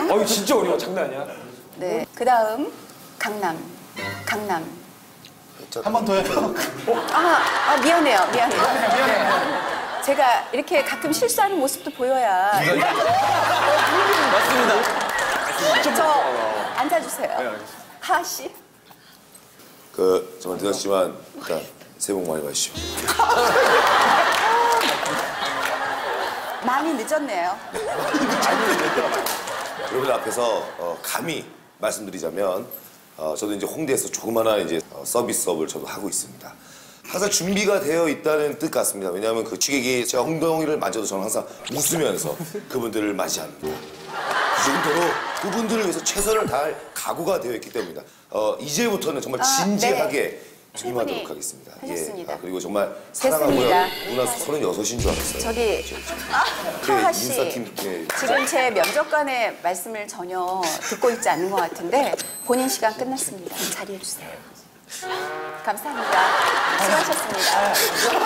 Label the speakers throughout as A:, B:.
A: 이거 진짜 어려워. 장난 아니야.
B: 네. 그 다음 강남.
C: 한 번 더 해요.
B: 미안해요. 제가 이렇게 가끔 실수하는 모습도 보여야.
A: 맞습니다.
B: 저 앉아주세요. 하하 씨.
D: 정말 늦었지만 일단 새해 복 많이 받으시오.
B: 많이 늦었네요.
D: 여러분 앞에서 감히 말씀드리자면 저도 이제 홍대에서 조그마한 이제 서비스업을 저도 하고 있습니다. 항상 준비가 되어 있다는 뜻 같습니다. 왜냐하면 그 취객이 제가 엉덩이를 만져도 저는 항상 웃으면서 그분들을 맞이합니다. 그 정도로 그분들을 위해서 최선을 다할 각오가 되어 있기 때문입니다. 이제부터는 정말 진지하게 임하도록 하겠습니다.
B: 하셨습니다.
D: 그리고 정말 사랑하고요.
B: 됐습니다.
D: 누나 36인 줄 알았어요.
B: 저기 하하 씨.
D: 인사팀,
B: 지금 제 면접관의 말씀을 전혀 듣고 있지 않는 것 같은데 본인 시간 끝났습니다. 자리해 주세요. 감사합니다. 수고하셨습니다.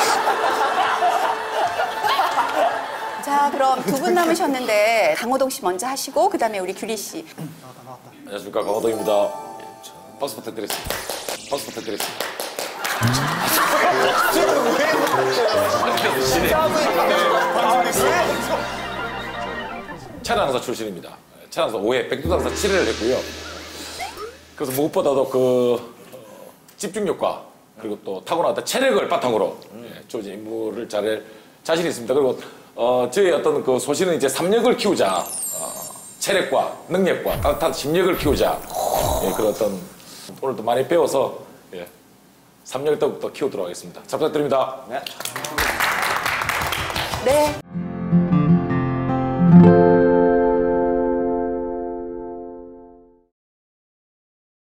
B: 자, 그럼 두 분 남으셨는데 강호동 씨 먼저 하시고 그다음에 우리 규리 씨.
A: 안녕하십니까. 강호동입니다. 박수 부탁드리겠습니다. 차량사 출신입니다. 차량사 5회 백두장사 7회를 했고요. 그래서 무엇보다도 그 집중력과 그리고 또 타고난 체력을 바탕으로 주어진 임무를 잘할 자신이 있습니다. 그리고 저희 어떤 그 소신은 이제 3력을 키우자. 체력과 능력과 따뜻한 심력을 키우자. 그런 어떤 오늘도 많이 배워서 3력을 더욱더 키우도록 하겠습니다. 잘 부탁드립니다.
B: 네.